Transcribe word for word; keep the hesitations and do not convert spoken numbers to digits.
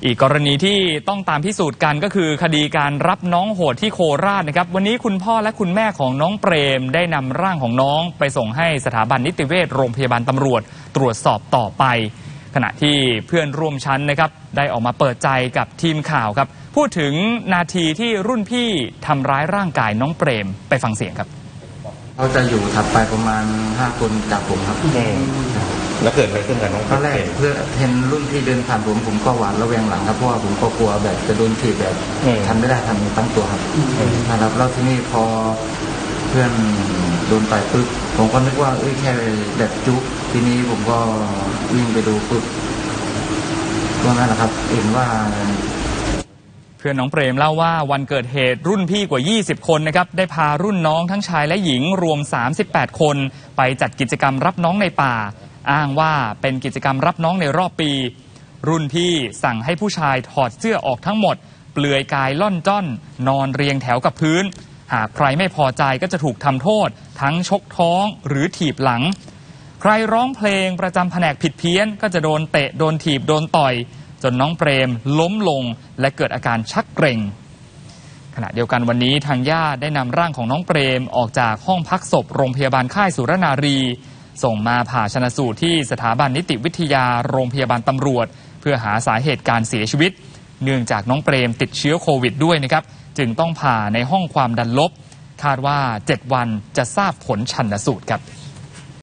อีกกรณีที่ต้องตามพิสูจน์กันก็คือคดีการรับน้องโหดที่โคราชนะครับวันนี้คุณพ่อและคุณแม่ของน้องเปรมได้นำร่างของน้องไปส่งให้สถาบันนิติเวชโรงพยาบาลตำรวจตรวจสอบต่อไปขณะที่เพื่อนร่วมชั้นนะครับได้ออกมาเปิดใจกับทีมข่าวครับพูดถึงนาทีที่รุ่นพี่ทำร้ายร่างกายน้องเปรมไปฟังเสียงครับเขาจะอยู่ถัดไปประมาณห้าคนจากผมครับแล้วเกิดอะไรขึ้นกับน้องตอนแรกเพื่อเห็นรุ่นที่เดินผ่านผมผมก็หวาดระแวงหลังครับเพราะว่าผมก็กลัวแบบจะโดนถีบแบบทันไม่ได้ทันตั้งตัวครับนะครับแล้วทีนี้พอเพื่อนโดนต่อยปึ๊บผมก็นึกว่าเอ้ยแค่แบบจุ๊บทีนี้ผมก็วิ่งไปดูปึ๊บตรงนั้นแหละครับเห็นว่าเพื่อนน้องเปรมเล่าว่าวันเกิดเหตุรุ่นพี่กว่ายี่สิบคนนะครับได้พารุ่นน้องทั้งชายและหญิงรวมสามสิบแปดคนไปจัดกิจกรรมรับน้องในป่าอ้างว่าเป็นกิจกรรมรับน้องในรอบปีรุ่นพี่สั่งให้ผู้ชายถอดเสื้อออกทั้งหมดเปลือยกายล่อนจ้อนนอนเรียงแถวกับพื้นหากใครไม่พอใจก็จะถูกทำโทษทั้งชกท้องหรือถีบหลังใครร้องเพลงประจำแผนกผิดเพี้ยนก็จะโดนเตะโดนถีบโดนต่อยจนน้องเปรมล้มลงและเกิดอาการชักเกร็งขณะเดียวกันวันนี้ทางญาติได้นำร่างของน้องเปรมออกจากห้องพักศพโรงพยาบาลค่ายสุรนารีส่งมาผ่าชนสูตรที่สถาบันนิติวิทยาโรงพยาบาลตำรวจเพื่อหาสาเหตุการเสียชีวิตเนื่องจากน้องเปรมติดเชื้อโควิดด้วยนะครับจึงต้องผ่าในห้องความดันลบคาดว่าเจ็ดวันจะทราบผลชันสูตรครับ